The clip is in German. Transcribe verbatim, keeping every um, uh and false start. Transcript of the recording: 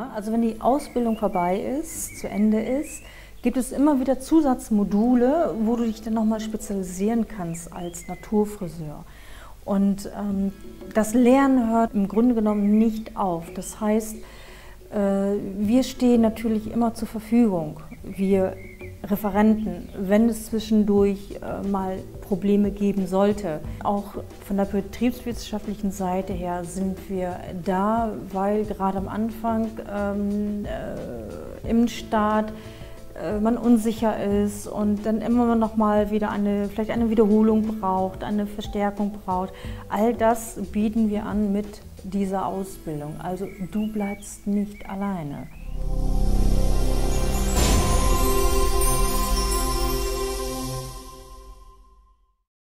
Ja, also wenn die Ausbildung vorbei ist, zu Ende ist, gibt es immer wieder Zusatzmodule, wo du dich dann nochmal spezialisieren kannst als Naturfriseur. Und ähm, das Lernen hört im Grunde genommen nicht auf. Das heißt, äh, wir stehen natürlich immer zur Verfügung, wir Referenten, wenn es zwischendurch äh, mal Probleme geben sollte. Auch von der betriebswirtschaftlichen Seite her sind wir da, weil gerade am Anfang ähm, äh, im Start äh, man unsicher ist und dann immer noch mal wieder eine, vielleicht eine Wiederholung braucht, eine Verstärkung braucht. All das bieten wir an mit dieser Ausbildung. Also du bleibst nicht alleine.